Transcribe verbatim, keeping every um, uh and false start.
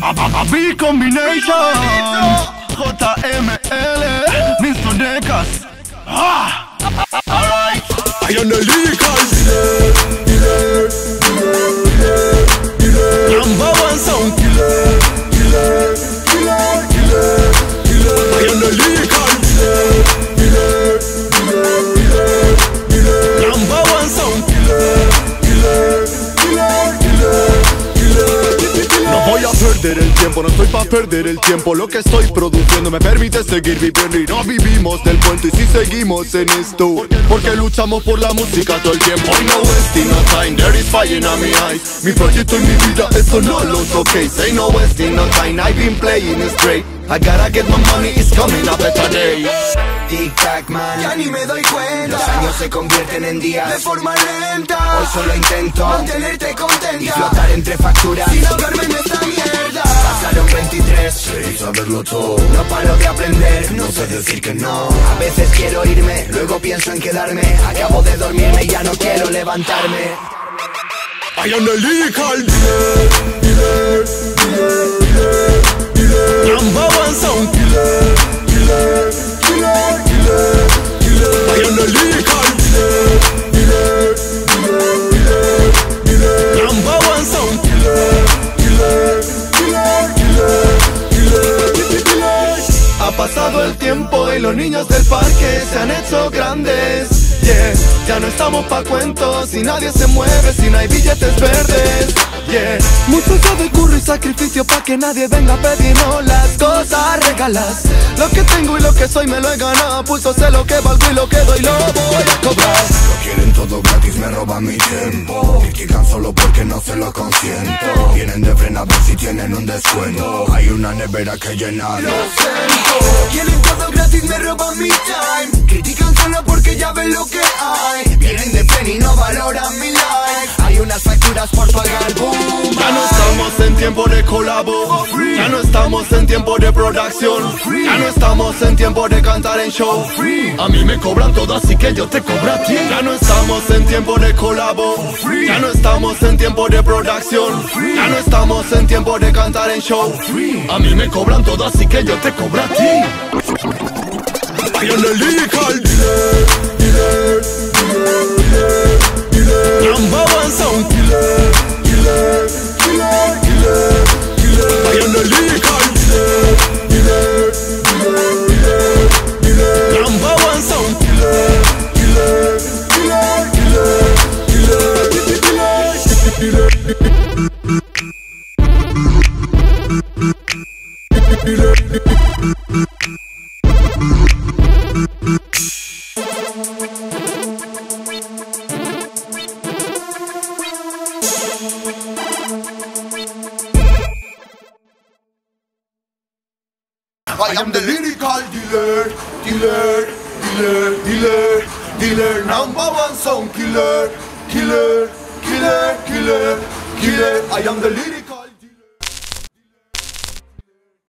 B Combination, J M L, mister Dekas. Ah, alright. I am the lyrical dealer, dealer, dealer, dealer, dealer. Number one sound killer, killer, killer, killer, killer. I am the lyrical dealer, dealer, dealer, dealer, dealer. Number one sound killer, killer, killer, killer, killer. No voy a perder el tiempo, no estoy pa' perder el tiempo. Lo que estoy produciendo me permite seguir viviendo y no vivimos del cuento. Y si seguimos en esto, porque luchamos por la música todo el tiempo. I no wasting no time, there is fire in my eyes. Mi proyecto y mi vida, eso no lo toquéis. Say no wasting no time, I've been playing it straight. I gotta get my money, it's coming a better day. Tic tac man, ya ni me doy cuenta. Los años se convierten en días de forma lenta. Hoy solo intento mantenerte contenta y flotar entre facturas sin ahogarme en esta mierda. Pasaron veintitrés, creí saberlo todo. no paro de aprender, no sé decir que no. A veces quiero irme, luego pienso en quedarme. Acabo de dormirme y ya no quiero levantarme. I am the lyrical dealer, dealer, dealer, dealer, dealer. Number one sound killer, killer, killer, killer, killer. I am the lyrical dealer, dealer, dealer, dealer, dealer. Number one sound killer, killer, killer, killer, killer, killer. Ha pasado el tiempo y los niños del parque se han hecho grandes. Yeah, ya no estamos pa' cuentos y nadie se mueve si no hay billetes verdes. Yeah, mucho yo de curro y sacrificio pa' que nadie venga a pedirnos las cosas regalas. Lo que tengo y lo que soy me lo he ganado, pues yo sé lo que valgo y lo que doy lo voy a cobrar. Lo quieren todo gratis, me roban mi tiempo. Critican solo porque no se lo consiento. Vienen de frena a ver si tienen un descuento. Hay una nevera que llenar. Lo siento. Quieren todo gratis, me roban mi time. Critican solo porque ya ven lo que hay. Vienen de frena y no valoran mi life. Hay unas facturas por pagar, boom. Ya no estamos en tiempo de colabo, ya no estamos en tiempo de producción, ya no estamos en tiempo de cantar en show. A mí me cobran todo, así que yo te cobro a ti. Ya no estamos en tiempo de colabo, ya no estamos en tiempo de producción, ya no estamos en tiempo de cantar en show. A mí me cobran todo, así que yo te cobro a ti. I am the lyrical dealer, dealer, dealer, dealer. Number one sound killer, killer, killer, killer, killer. I am the lyrical dealer, dealer, dealer, dealer, dealer. Number one sound killer, killer, killer, killer, killer, killer, killer. I am the lyrical dealer, dealer, dealer, dealer, dealer. Number one song killer, killer, killer, killer, killer. I am the lyrical